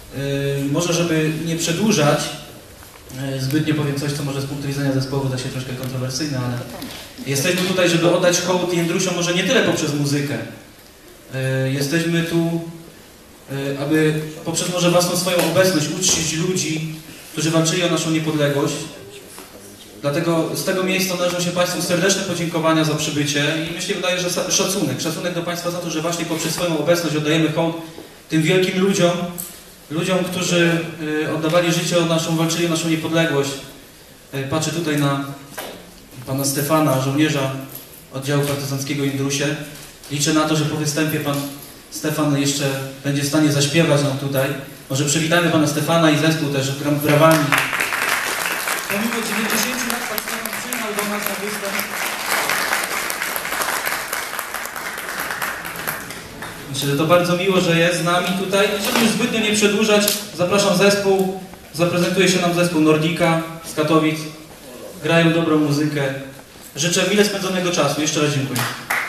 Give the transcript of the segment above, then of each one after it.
Może, żeby nie przedłużać, zbytnio powiem coś, co może z punktu widzenia zespołu wyda się troszkę kontrowersyjne, ale jesteśmy tutaj, żeby oddać hołd Jędrusiom może nie tyle poprzez muzykę. Jesteśmy tu, aby poprzez może własną swoją obecność uczcić ludzi, którzy walczyli o naszą niepodległość. Dlatego z tego miejsca należą się Państwu serdeczne podziękowania za przybycie i myślę, wydaje, że szacunek do Państwa za to, że właśnie poprzez swoją obecność oddajemy hołd tym wielkim ludziom, którzy oddawali życie o naszą, walczyli o naszą niepodległość. Patrzę tutaj na pana Stefana, żołnierza oddziału partyzanckiego Jędrusie. Liczę na to, że po występie pan Stefan jeszcze będzie w stanie zaśpiewać nam tutaj. Może przywitamy pana Stefana i zespół też brawami. Pomimo 90 lat pan Stefan przyjechał do nas na występ. Myślę, że to bardzo miło, że jest z nami tutaj. Żeby już zbytnio nie przedłużać, zapraszam zespół. Zaprezentuje się nam zespół Nordika z Katowic. Grają dobrą muzykę. Życzę mile spędzonego czasu. Jeszcze raz dziękuję.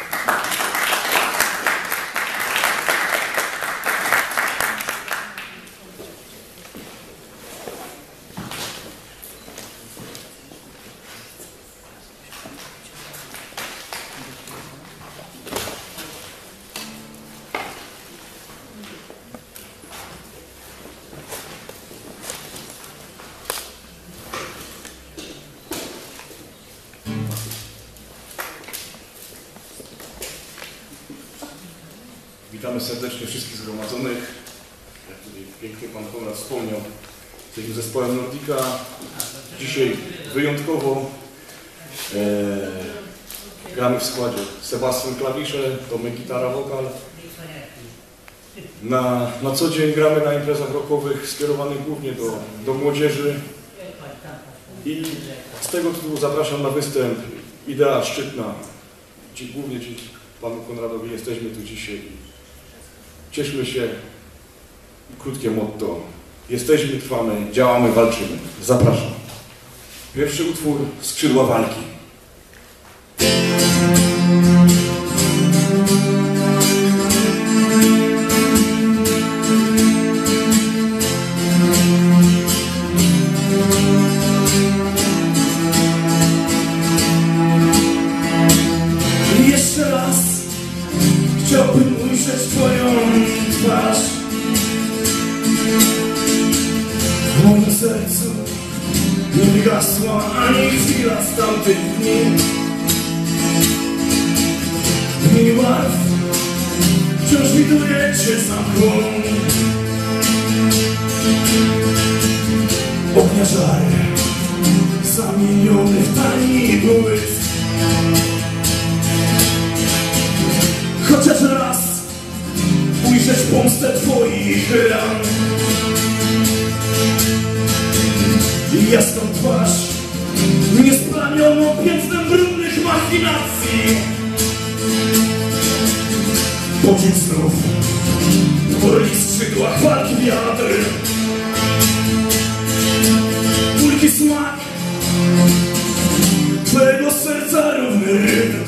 Witamy serdecznie wszystkich zgromadzonych. Jak tutaj pięknie pan Konrad wspomniał, jesteśmy zespołem Nordika. Dzisiaj wyjątkowo gramy w składzie Sebastian klawisze, Tomek gitara, wokal. Na co dzień gramy na imprezach rockowych skierowanych głównie do młodzieży. I z tego tytułu zapraszam na występ Idea Szczytna. Głównie dzięki panu Konradowi jesteśmy tu dzisiaj. Cieszmy się. Krótkie motto. Jesteśmy, trwamy, działamy, walczymy. Zapraszam. Pierwszy utwór Skrzydła walki. Jeszcze raz chciałbym ujrzeć twoją twarz w moim sercu. Nie wygasła ani chwila z tamtych dni. Dni martw wciąż widuję cię za mgłą. Ognia żary zamieniony w tani błysk. Chociaż raz ujrzeć pomstę twoich ran i jasną twarz niesplamioną piętnem brudnych machinacji. Pocisk znów w gorli skrzydłach walki wiatr. Wielki smak twojego serca równy rytm.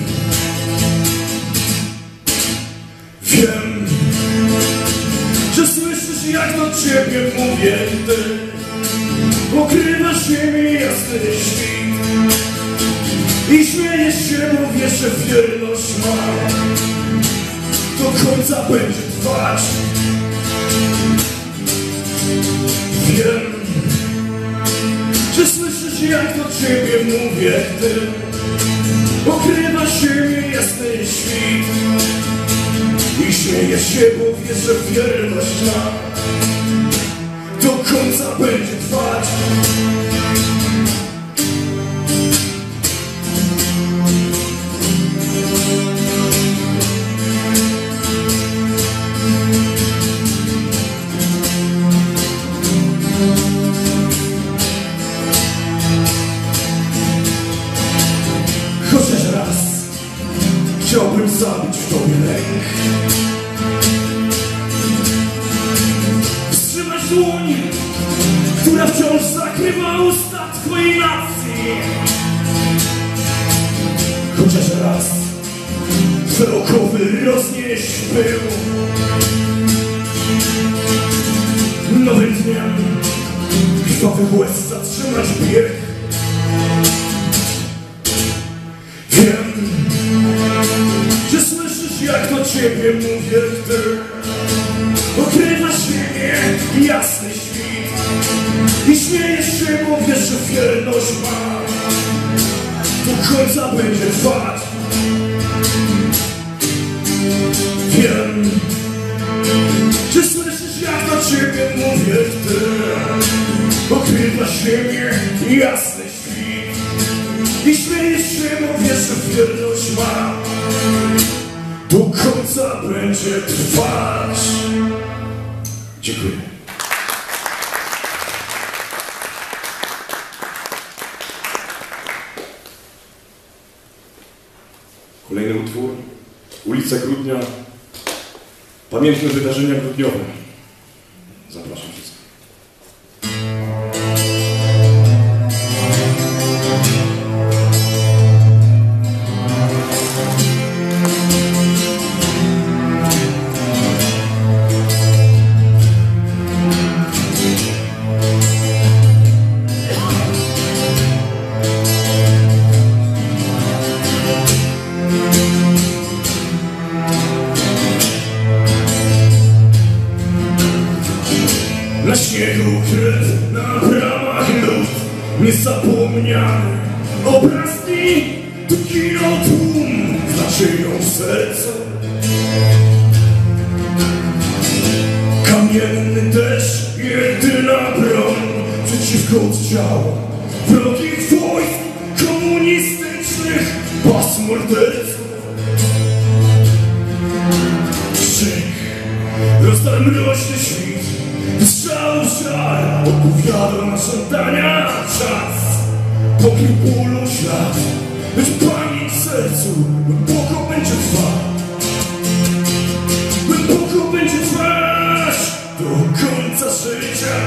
Wiem, że słyszysz, jak do ciebie mówię, ty pokrywasz ziemię jasny świt i śmiejesz się, bo wiesz, że wierność ma do końca będzie trwać. Wiem, że słyszysz, jak do ciebie mówię, ty pokrywasz ziemię jasny świt i śmiejesz się, bo wiesz, że wierność ma do końca będzie trwać. Chociaż raz chciałbym zabić w tobie lęk, wstrzymać dłoń, która wciąż zakrywa usta twojej nacji. Chociaż raz wzrokowy roznieść był nowy wiem, krwawy łez zatrzymać bieg. Wiem, że słyszysz, jak do ciebie mówię, gdy okrywasz ziemię i jasny świt i śmiejesz się, bo wiesz, że wierność ma do końca będzie trwać. Wiem, że słyszysz, jak do ciebie mówię, gdy okrywasz ziemię i jasny świt i śmiejesz się, bo wiesz, że wierność ma do końca będzie trwać. Dziękuję. Kolejny utwór, Ulica Grudnia, pamiętne wydarzenia grudniowe. Zapraszam wszystkich. Na śniegu krew, na bramach lód, niezapomniany obraz dni, tu kinął tłum z nadzieją w sercu. Kamienny deszcz, jedyna broń przeciwko oddziałom wrogich wojsk komunistycznych, pas morderców. Krzyk, rozdarł mroczny świt, strzał żar odpowiadał na żądania czas. Pokrył bólu ślad, lecz pamięć w sercu głęboko będzie trwać. Głęboko będzie trwać do końca życia.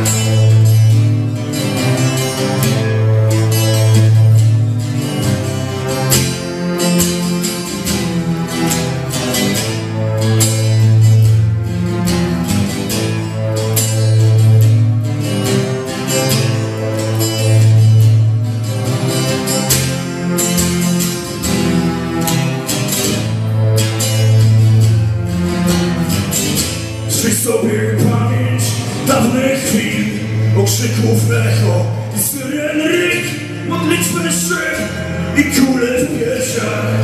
Sobie pamięć dawnych chwil, okrzyków echo i syren ryk, modlitwy szyb i kule w piersiach.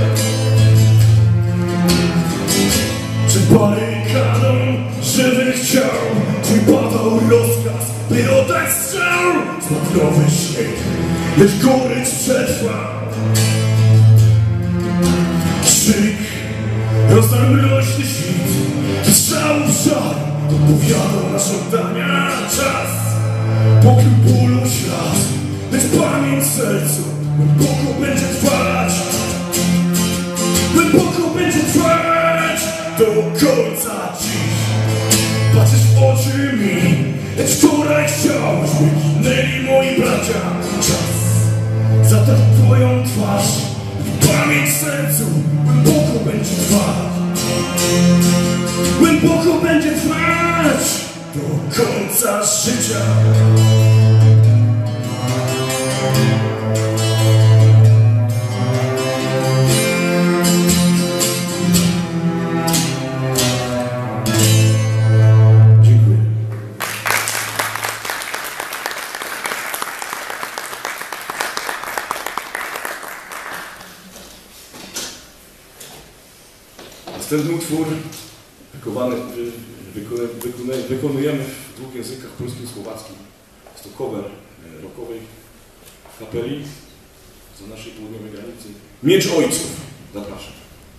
Przed barykadą żywych ciał twój padał rozkaz, by oddać strzał. Spadkowy śnieg, lecz gorycz przetrwa. Krzyk rozdarł mroczny świt, strzał w żar odpowiadał na żądania czas. Pokrył bólu ślad, lecz pamięć w sercu głęboko będzie trwać. Głęboko będzie trwać do końca dziś. Patrzysz w oczy mi, lecz wczoraj chciałeś, by ginęli moi bracia. Czas zatarł twoją twarz i pamięć w sercu głęboko będzie trwać. Głęboko będzie trwać do końca życia. Dziękuję. Następny utwór wykonujemy w dwóch językach, polskim i słowackim. Jest to cover rockowej kapeli za naszej południowej granicy. Miecz Ojców. Zapraszam.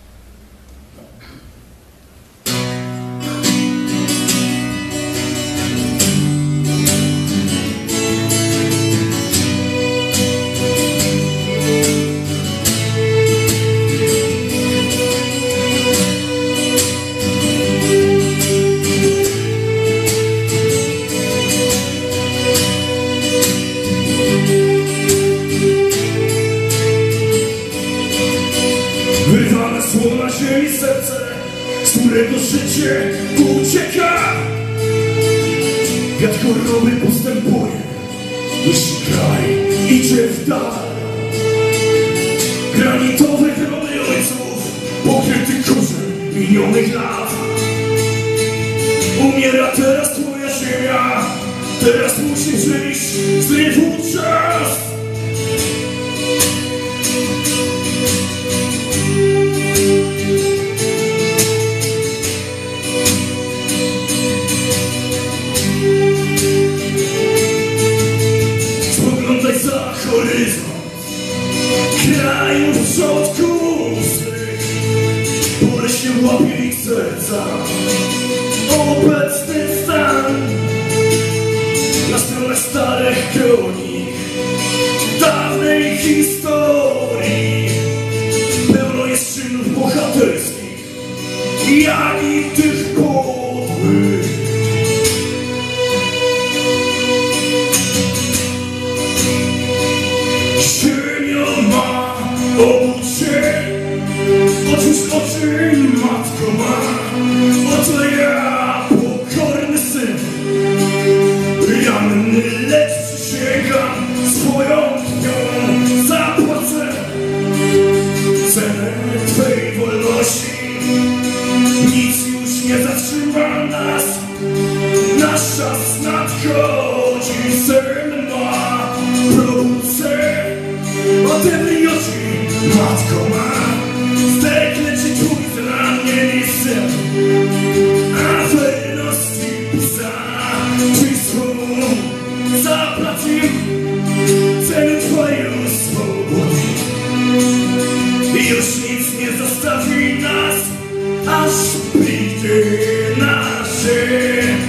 Wyrwane słona ziemi serce, z którego życie ucieka. Świat choroby postępuje, jeśli kraj idzie w dal. Granitowe grony ojców, pokryty kurzem minionych lat. Umiera teraz twoja ziemia, teraz musisz wyjść z rywu czas. Spoglądaj za horyzont kraju przodków swych. Boleśnie łapie ich serca obecny stan. Na stronach starych kronik dawnej historii pełno jest czynów bohaterskich, jak i tych podłych. Ziemia ma obudź się, otwórz oczy, matko ma. Oto ja, pokorny syn, ranny, lecz przysięgam, swoją krwią zapłacę cenę twej wolności. Nic już nie zatrzyma nas, nasz czas nadchodzi. Sen ma probudce, odemnij oczy, matko ma. Zdekle ci twój zranieni syn, a wierności pisana pismo zapłacił cenę twoją swobody. Już nic nie zostawi nas, aż przyjdzie nasze.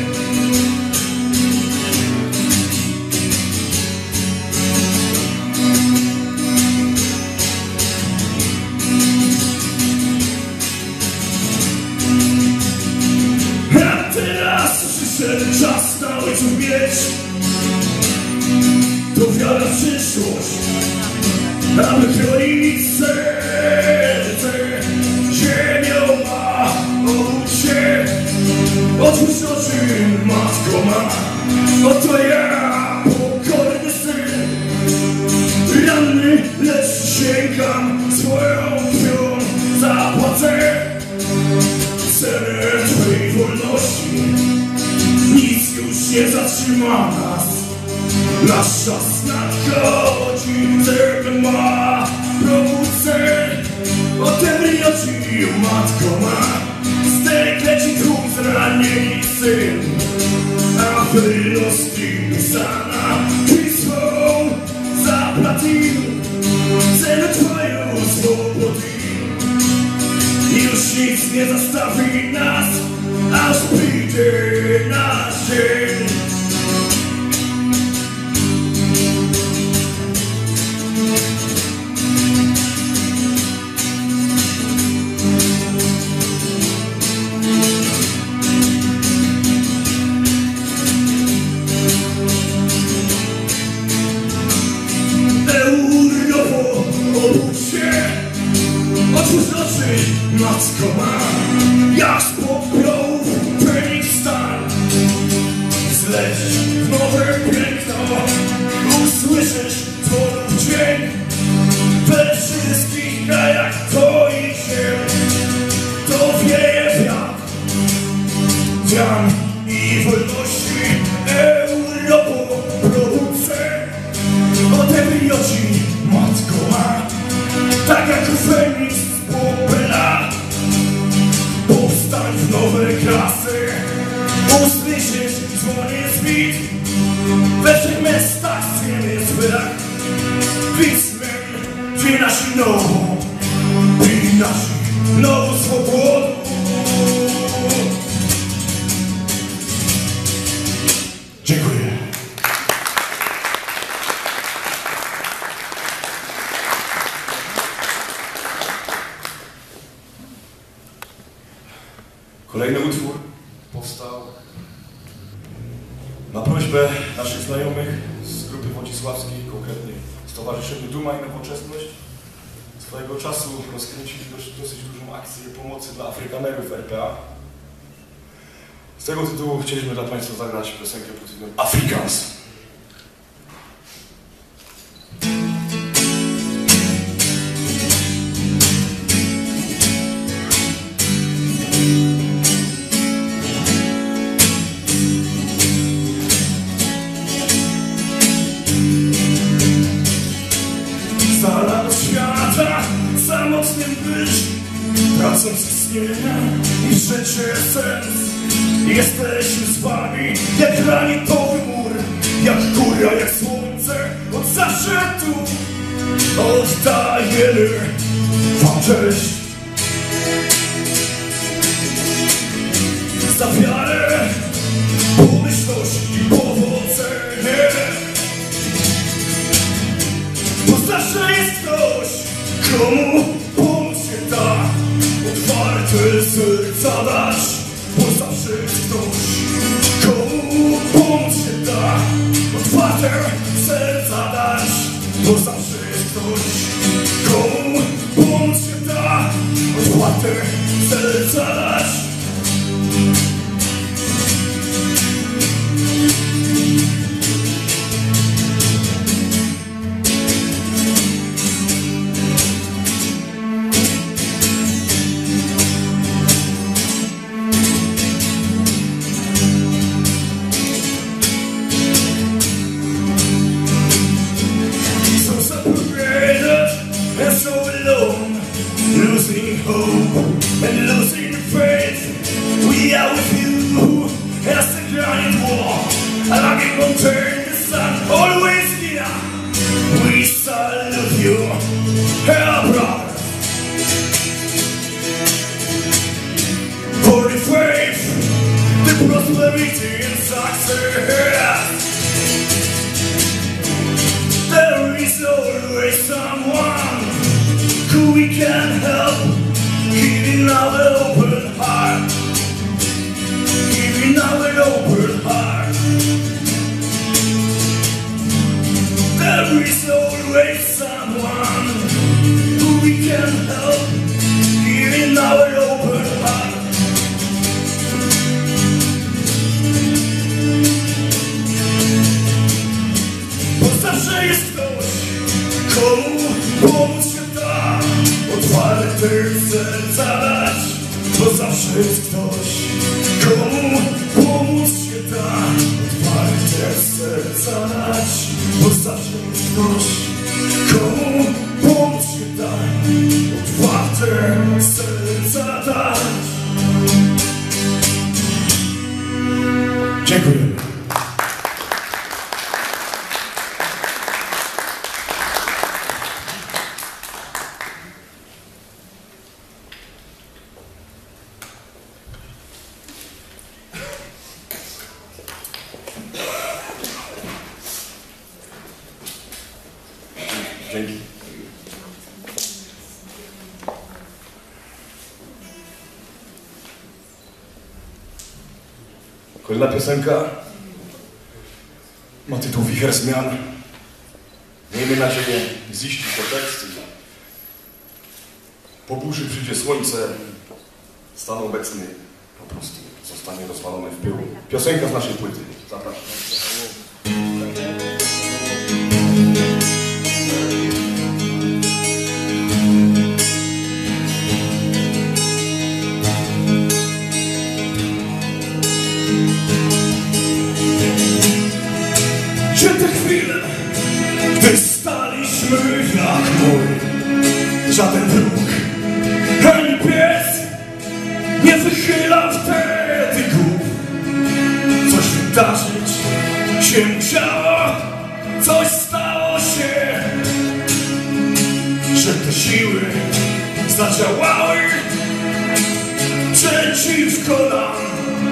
Przyszedł czas na ojców mieć, to wiara w przyszłość, aby chronić serce. Ziemią ma obudź się, otwórz oczy, matko ma. Oto ja, pokorny syn, ranny, lecz sięgam, swoją krwią zapłacę cenę twej wolności. Nic już nie zatrzyma nas, nasz czas nadchodzi. Cel ma probudce, odemnij oczy, matko ma. Zdekle ci twój zranieni syn, a wyrosty pisana pismą zapłacił cenę twoją swobody. Już nic nie zastawi nas, aż przyjdzie nasz dzień. Europo, obudź się, otwórz oczy, matko ma. Jak z popiołów Feniks stan, zleć w nowe piękno, usłyszysz dzwonów dźwięk. We wszystkich krajach koi się, to wieje wiatr, wian i wolności. Europo, probudce, odemnij oczy, matko ma. Tak jak Feniks z popela, powstań w nowe klasy. Usłyszysz dzwonię zbit, we wszech miastach zmienię zbrak. Pismem drzwi nasi nową, i nasi nową swobodę. Dziękuję. Kolejny utwór powstał na prośbę naszych znajomych z grupy wodzisławskiej, konkretnie Stowarzyszeniu Duma i Nowoczesność. Swojego czasu rozkręcili dosyć dużą akcję pomocy dla Afrykanerów RPA. Z tego tytułu chcieliśmy dla Państwa zagrać piosenkę pod tytułem Afrikaans. Stara od świata, samotnym być, pracą istnienia i życie sens. Jesteśmy z wami jak granitowy mur, jak góra, jak słońce, od zawsze tu oddajemy wam cześć. Za wiarę, pomyślność i powodzenie, bo zawsze jest ktoś, komu pomóc się da, otwarte serca dać. Bo zawsze jest ktoś, komu pomóc się da, otwarte serca dać. Bo zawsze jest ktoś, komu pomóc się da, otwarte serca dać. Losing hope and losing faith, we are with you as the giant war, like a mountain, the sun always here. We salute you, our brother, for the faith, the prosperity and success. There is always someone who we can help, giving our open heart, giving our open heart. There is always someone who we can help, giving our open heart. Bo zawsze jest ktoś, komu pomóc się da, otwarte serca dać. Bo zawsze jest ktoś, komu pomóc się da, otwarte serca dać. Bo zawsze jest ktoś, komu pomóc się da, otwarte serca dać. Dziękujemy. Dzięki. Kolejna piosenka ma tytuł Wicher zmian. Miejmy nadzieję ziścić do tekstu. Po burzy przyjdzie słońce, stan obecny po prostu zostanie rozwalony w pył. Piosenka z naszej płyty. Zapraszam. Że te chwile, gdy staliśmy jak mur, żaden wróg, ani pies nie wychylał wtedy głów. Coś wydarzyć się musiało, coś stało się, że te siły zadziałały przeciwko nam.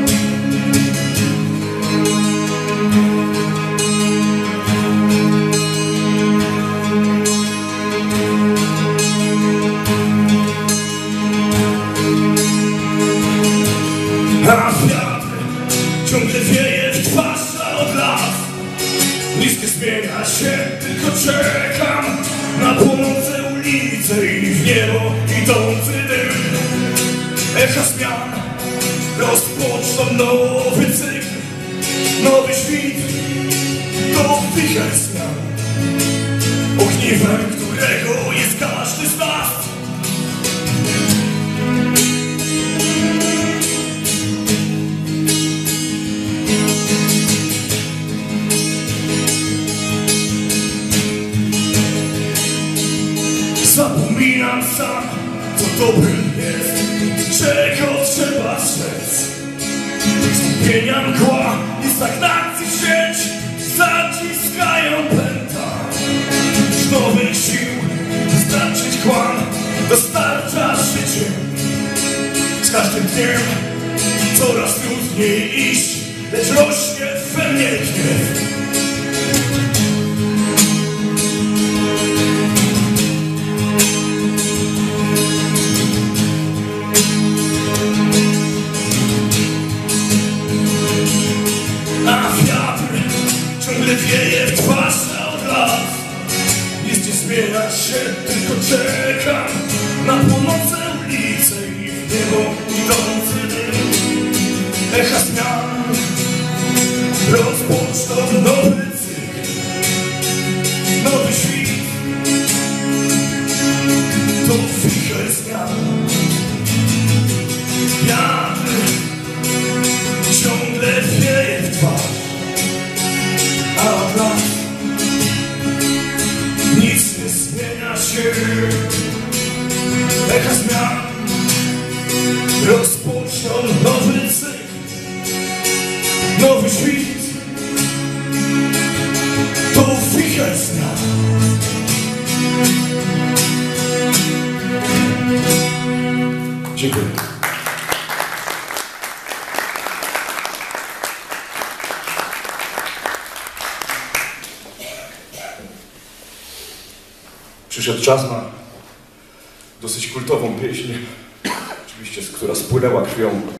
A wiatr ciągle wieje w twarz od lat. Bliskie zmienia się, tylko czekam na płonące ulice i w niebo idący dym. Echa zmian rozpoczną nowy cykl, nowy świt, to wicher zmian, ogniwem którego jest każdy z nas. Zapominam sam, co dobrym jest, czego trzeba strzec. Skupienia mgła i stagnacji sieć zaciskają pęta. Z nowych sił dostarczyć kłam, dostarcza życie. Z każdym dniem coraz trudniej iść, lecz rośnie we mnie gniew. Ciągle wieje w twarz od lat. Nic nie zmienia się, tylko czekam na północne ulice i w niebo idący dym. Echa zmian rozpoczną nowy cykl, nowy świt, to wicher zmian. Wiatr ciągle wieje w twarz, a od lat nic nie zmienia się. Echa zmian rozpoczną nowy cykl, nowy świt, to wicher zmian. Dziękuję. Przyszedł czas na dosyć kultową pieśń, oczywiście, która spłynęła krwią